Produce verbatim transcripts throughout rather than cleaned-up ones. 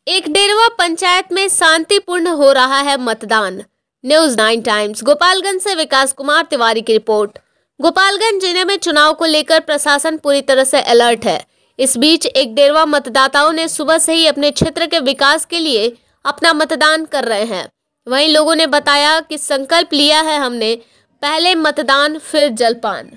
एक डेरवा पंचायत में शांतिपूर्ण हो रहा है मतदान। न्यूज नाइन टाइम्स गोपालगंज से विकास कुमार तिवारी की रिपोर्ट। गोपालगंज जिले में चुनाव को लेकर प्रशासन पूरी तरह से अलर्ट है। इस बीच एक डेरवा मतदाताओं ने सुबह से ही अपने क्षेत्र के विकास के लिए अपना मतदान कर रहे हैं। वहीं लोगों ने बताया कि संकल्प लिया है हमने, पहले मतदान फिर जलपान।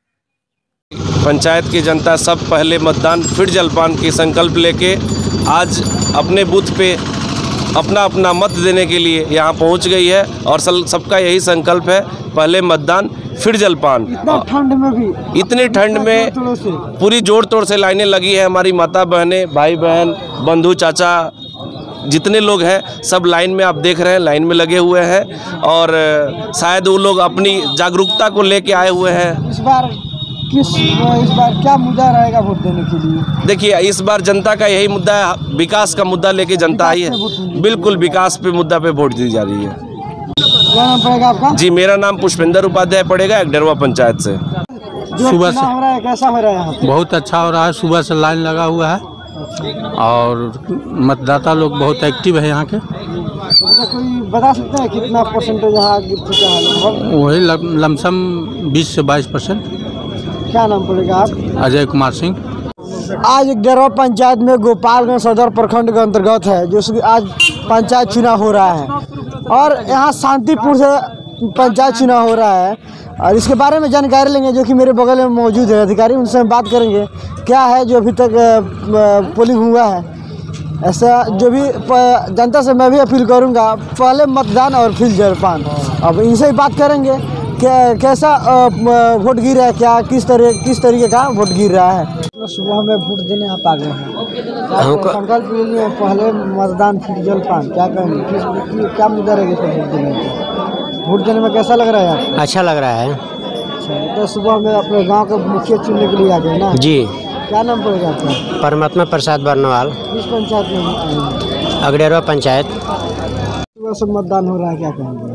पंचायत की जनता सब पहले मतदान फिर जलपान की संकल्प लेके आज अपने बूथ पे अपना अपना मत देने के लिए यहाँ पहुँच गई है और सबका यही संकल्प है, पहले मतदान फिर जलपान। ठंड में भी इतनी ठंड में पूरी जोर तोड़ से लाइनें लगी है। हमारी माता बहनें, भाई बहन, बंधु, चाचा जितने लोग हैं सब लाइन में, आप देख रहे हैं लाइन में लगे हुए हैं और शायद वो लोग अपनी जागरूकता को लेके आए हुए हैं। इस बार किस इस बार क्या मुद्दा रहेगा वोट देने के लिए? देखिए, इस बार जनता का यही मुद्दा है, विकास का मुद्दा लेके जनता आई है। बिल्कुल विकास पे मुद्दा पे वोट दी जा रही है। क्या नाम पड़ेगा आपका? जी, मेरा नाम पुष्पेंद्र उपाध्याय पड़ेगा, एक डेरवा पंचायत से। सुबह से हो रहा है, कैसा हो रहा है? बहुत अच्छा हो रहा है। सुबह से लाइन लगा हुआ है और मतदाता लोग बहुत एक्टिव है यहाँ के। तो कोई बता सकते हैं कितना परसेंटेज यहाँ गिर चुका है? वही लमसम बीस से बाईस परसेंट। क्या नाम पड़ेगा आप? अजय कुमार सिंह। आज एक डेरवा पंचायत में गोपालगंज सदर प्रखंड के अंतर्गत है, जो आज पंचायत चुनाव हो रहा है और यहाँ शांतिपूर्ण से पंचायत चुनाव हो रहा है। और इसके बारे में जानकारी लेंगे जो कि मेरे बगल में मौजूद है अधिकारी, उनसे हम बात करेंगे क्या है जो अभी तक पोलिंग हुआ है। ऐसा जो भी जनता से मैं भी अपील करूँगा, पहले मतदान और फिर जलपान। अब इनसे ही बात करेंगे क्या कैसा वोट गिर रहा है, क्या किस तरह किस तरीके का वोट गिर रहा है। तो सुबह में वोट देने आप आ गए हैं, संकल्प लिए पहले मतदान फिर जलपान, क्या कहेंगे? किस क्या मुद्दा रहेगा वोट देने में? वोट देने में कैसा लग रहा है? अच्छा लग रहा है। अच्छा, तो सुबह में अपने गांव के मुखिया चुनने के लिए आ गए ना जी। क्या नाम पड़ेगा आपका? परमात्मा प्रसाद बर्नवाल। किस पंचायत में? अगडेरवा पंचायत। सुबह से मतदान हो रहा है, क्या कहेंगे?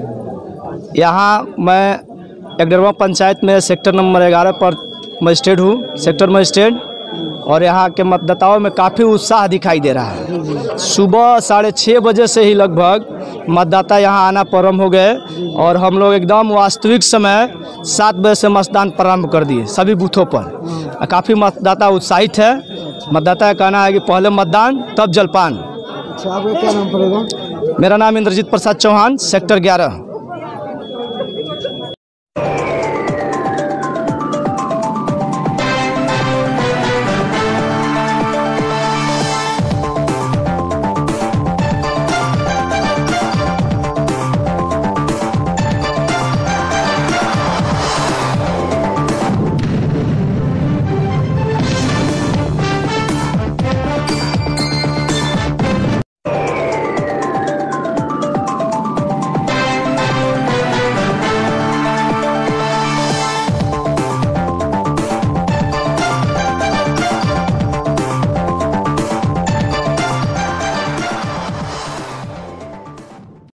यहाँ मैं एक डेरवा पंचायत में सेक्टर नंबर ग्यारह पर मजिस्ट्रेट हूँ, सेक्टर मजिस्ट्रेट, और यहाँ के मतदाताओं में काफ़ी उत्साह दिखाई दे रहा है। सुबह साढ़े छः बजे से ही लगभग मतदाता यहाँ आना प्रारंभ हो गए और हम लोग एकदम वास्तविक समय सात बजे से मतदान प्रारंभ कर दिए सभी बूथों पर। काफ़ी मतदाता उत्साहित है। मतदाता का कहना है कि पहले मतदान तब जलपान। अच्छा, आपका क्या नाम पड़ेगा? मेरा नाम इंद्रजीत प्रसाद चौहान, सेक्टर ग्यारह।